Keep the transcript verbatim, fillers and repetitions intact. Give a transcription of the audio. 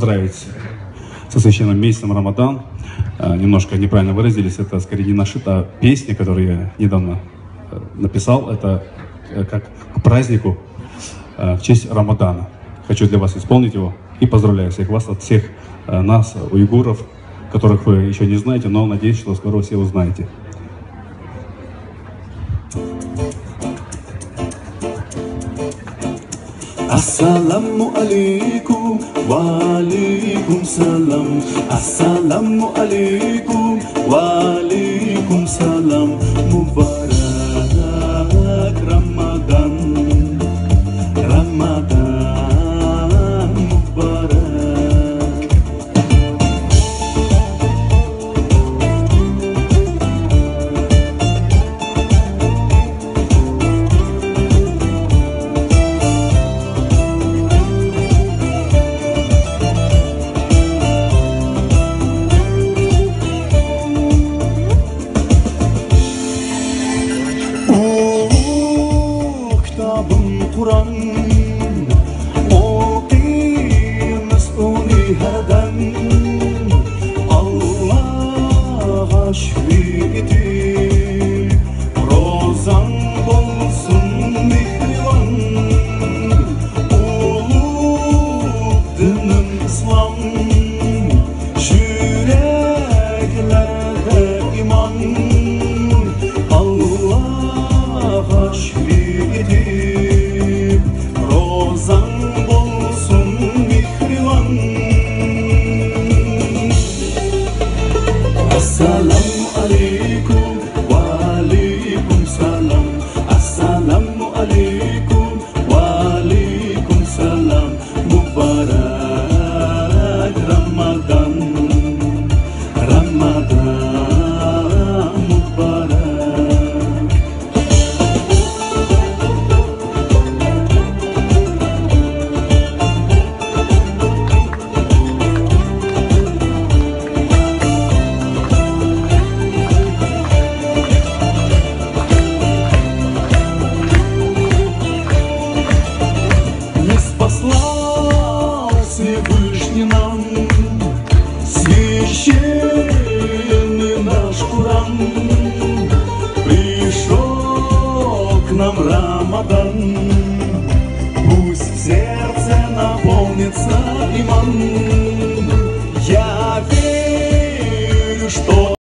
поздравить со священным месяцем Рамадан. Немножко неправильно выразились, это скорее не наша, а песня, которую я недавно написал. Это как к празднику в честь Рамадана. Хочу для вас исполнить его и поздравляю всех вас от всех нас, уйгуров, которых вы еще не знаете, но надеюсь, что скоро все узнаете. Assalamu alaikum wa alaikum salam. Assalamu alaikum wa alaikum salam. Mubarak Ramadan, Ramadan Mubarak. Kur'an okuyunuz onu herden Allah'a şükür rozan olsun mihriban Ulup dinin İslam yüreklerde iman Allah'a şükür Assalamu alaikum wa alaikum salam. Assalamu alaikum wa alaikum salam. Mubarak Ramadan, Ramadan Mubarak. Всевышний нам священный наш Куран, пришел к нам Рамадан, пусть в сердце наполнится иман. Я верю, что